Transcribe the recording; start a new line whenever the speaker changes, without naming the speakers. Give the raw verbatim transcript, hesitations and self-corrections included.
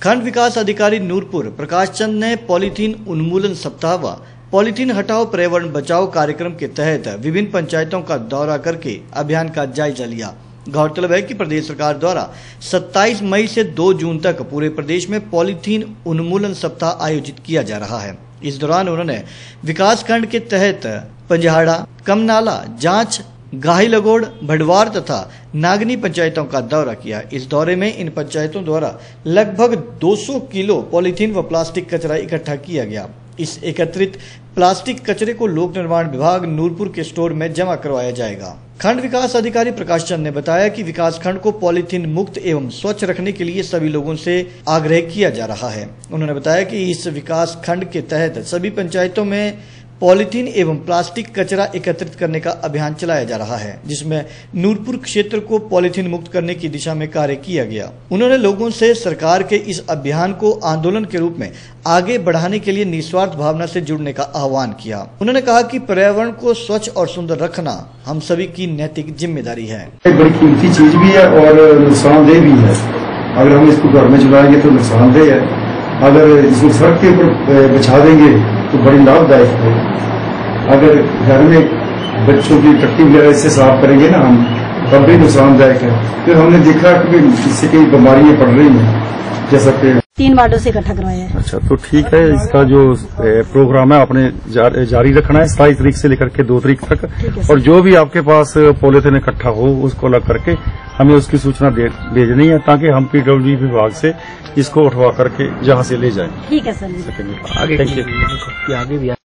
खंड विकास अधिकारी नूरपुर प्रकाश चंद ने पॉलीथीन उन्मूलन सप्ताह व पॉलीथीन हटाओ पर्यावरण बचाओ कार्यक्रम के तहत विभिन्न पंचायतों का दौरा करके अभियान का जायजा लिया। गौरतलब है कि प्रदेश सरकार द्वारा सत्ताईस मई से दो जून तक पूरे प्रदेश में पॉलीथीन उन्मूलन सप्ताह आयोजित किया जा रहा है। इस दौरान उन्होंने विकास खंड के तहत पंजहाड़ा, कमनाला, जांच, गाही लगोड़, भडवार तथा नागनी पंचायतों का दौरा किया। इस दौरे में इन पंचायतों द्वारा लगभग दो सौ किलो पॉलीथीन व प्लास्टिक कचरा इकट्ठा किया गया। इस एकत्रित प्लास्टिक कचरे को लोक निर्माण विभाग नूरपुर के स्टोर में जमा करवाया जाएगा। खंड विकास अधिकारी प्रकाश चंद ने बताया कि विकास खंड को पॉलीथीन मुक्त एवं स्वच्छ रखने के लिए सभी लोगों से आग्रह किया जा रहा है। उन्होंने बताया कि इस विकास खंड के तहत सभी पंचायतों में पॉलीथीन एवं प्लास्टिक कचरा एकत्रित करने का अभियान चलाया जा रहा है, जिसमें नूरपुर क्षेत्र को पॉलीथीन मुक्त करने की दिशा में कार्य किया गया। उन्होंने लोगों से सरकार के इस अभियान को आंदोलन के रूप में आगे बढ़ाने के लिए निस्वार्थ भावना से जुड़ने का आह्वान किया। उन्होंने कहा कि पर्यावरण को स्वच्छ और सुंदर रखना हम सभी की नैतिक जिम्मेदारी है।
एक बड़ी कीमती चीज भी है और नुकसानदेह भी है। अगर हम इसको घर में चलाएंगे तो नुकसानदेह है, अगर इसको सड़क के ऊपर बिछा देंगे तो बड़ी लाभदायक है। अगर घर में बच्चों की टट्टी वगैरह इससे साफ करेंगे ना हम, तब भी नुकसानदायक है। फिर हमने देखा कि इससे कई बीमारियां पड़ रही हैं, जैसा कि
तीन वार्डों से इकट्ठा करवाया है।
अच्छा, तो ठीक है। इसका जो प्रोग्राम है आपने जारी रखना है सताईस तारीख से लेकर के दो तारीख तक, और जो भी आपके पास पॉलीथिन इकट्ठा हो उसको अलग करके हमें उसकी सूचना भेजनी है, ताकि हम पीडब्ल्यूडी विभाग से इसको उठवा करके जहाँ से ले जाएं।
ठीक है सर।
आगे आगे भी